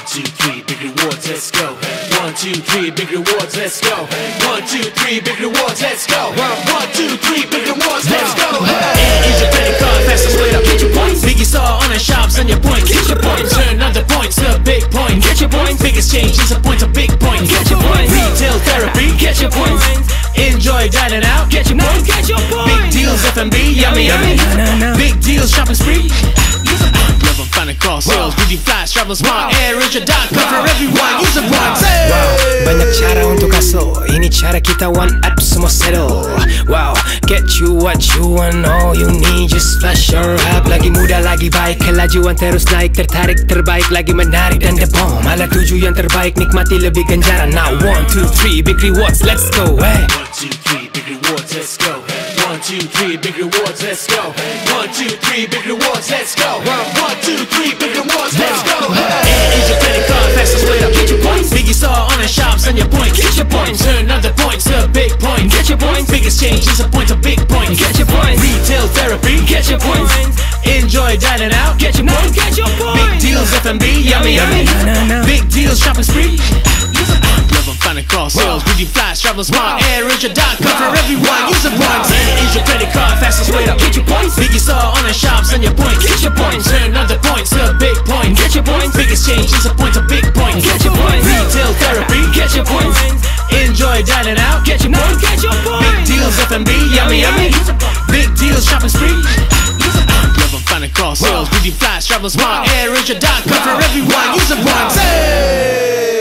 2, 3, big rewards, let's go. 1, 2, 3, big rewards, let's go. 1, 2, 3, big rewards, let's go. 1, 2, 3, big rewards, let's go. Use your credit card, fastest way to get your points. Biggest store, online shops, and your points. Get your points, turn other points to a big point. Get your points, biggest change is a point to big point. Get your points, retail therapy. Get your points, enjoy dining out. Get your points, get your points. Big deals, F&B, yummy yummy. Big deals, shopping spree. Love and find across sales, beauty flash, travel smart, AirAsia.com for everyone. Use a points. Wow, banyak cara untuk hasil. Ini cara kita one app semua settle. Wow, get you what you want, all you need just flash your app. Lagi muda, lagi baik, kelajuan terus naik. Tertarik, terbaik, lagi menarik dan the bomb. Ala tuju yang terbaik, nikmati lebih ganjaran. Now 1, 2, 3, big rewards, let's go. Hey. 1, 2, 3, big rewards, let's go. 1, 2, 3, big rewards, let's go. 1, 2, 3, big rewards, let's go. 1, 2, 3, big rewards, let's go. Use your credit card, fastest way to get your points. Biggest store, online shops, and your points. Get your points, turn other points to a big point. Get your points, biggest change is a point to big point. Get your points, retail therapy. Get your points, enjoy dining out. Get your points, get your points. Big deals, F&B, yummy yummy. Big deals, shopping spree. Love and find across sales, beauty flash, travel smart, AirAsia.com for everyone. Use a points. Use your credit card, fastest way to get your points. Biggest store, online shops, and your points. Get your points, turn other points to a big point. Get your points, biggest change is a point to big point. Get your points, retail therapy. Get your points, enjoy dining out. Get your points, get your points. Big deals, F&B, yummy yummy. Big deals, shopping spree. Love and find across sales, beauty flash, travel smart, AirAsia.com for everyone. Use a points.